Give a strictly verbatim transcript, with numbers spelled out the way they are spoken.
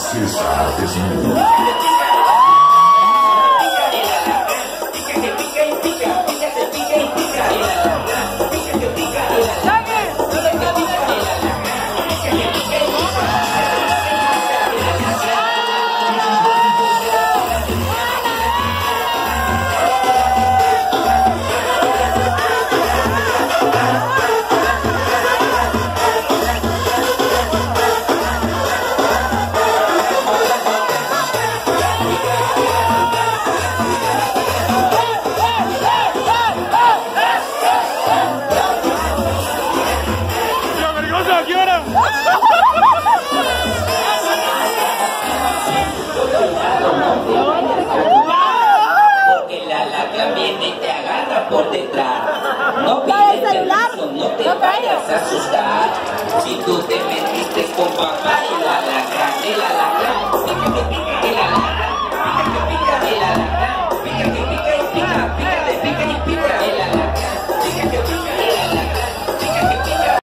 César desnudo. Porque la lacra viene y te agarra por detrás. No pides permiso, no te vayas a asustar. Si tú te metiste con papá y la lacra, el alacrán,